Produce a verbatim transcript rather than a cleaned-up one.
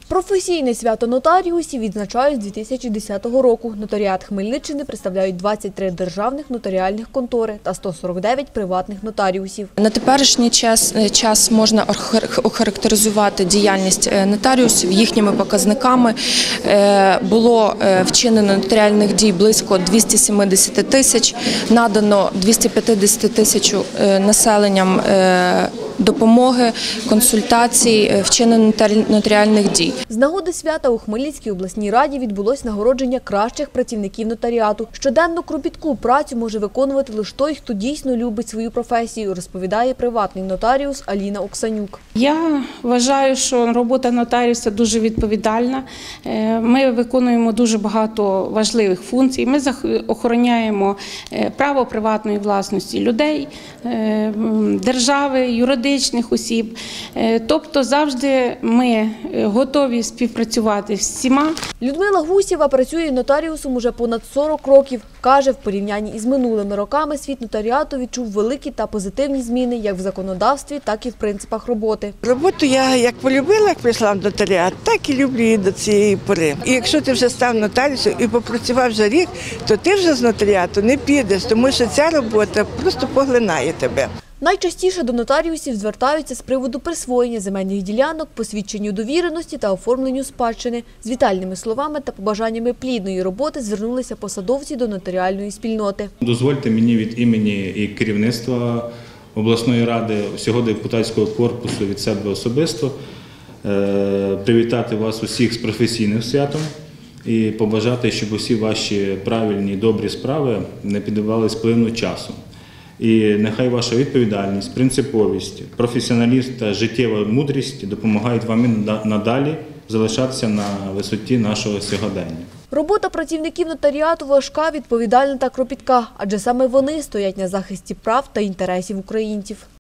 Професійне свято нотаріусів відзначають з дві тисячі десятого року. Нотаріат Хмельниччини представляють двадцять три державних нотаріальних контори та сто сорок дев'ять приватних нотаріусів. На теперішній час, час можна охарактеризувати діяльність нотаріусів їхніми показниками. Було вчинено нотаріальних дій близько двохсот сімдесяти тисяч, надано двісті п'ятдесят тисяч населенням допомоги, консультацій, вчинено нотаріальних дій. З нагоди свята у Хмельницькій обласній раді відбулось нагородження кращих працівників нотаріату. Щоденну кропітку працю може виконувати лише той, хто дійсно любить свою професію, розповідає приватний нотаріус Аліна Оксанюк. Я вважаю, що робота нотаріуса дуже відповідальна. Ми виконуємо дуже багато важливих функцій. Ми охороняємо право приватної власності людей, держави, юридичних осіб. Тобто завжди ми готові співпрацювати з всіма. Людмила Гусєва працює нотаріусом уже понад сорок років. Каже, в порівнянні із минулими роками світ нотаріату відчув великі та позитивні зміни як в законодавстві, так і в принципах роботи. Роботу я як полюбила, як прийшла в нотаріат, так і люблю її до цієї пори. І якщо ти вже став нотаріусом і попрацював вже рік, то ти вже з нотаріату не підеш, тому що ця робота просто поглинає тебе. Найчастіше до нотаріусів звертаються з приводу присвоєння земельних ділянок, посвідченню довіреності та оформленню спадщини. З вітальними словами та побажаннями плідної роботи звернулися посадовці до нотаріальної спільноти. Дозвольте мені від імені і керівництва обласної ради, всього депутатського корпусу, від себе особисто привітати вас усіх з професійним святом і побажати, щоб усі ваші правильні, добрі справи не піддавались впливу часу. І нехай ваша відповідальність, принциповість, професіоналізм та життєва мудрість допомагають вам і надалі залишатися на висоті нашого сьогодення. Робота працівників нотаріату важка, відповідальна та кропітка, адже саме вони стоять на захисті прав та інтересів українців.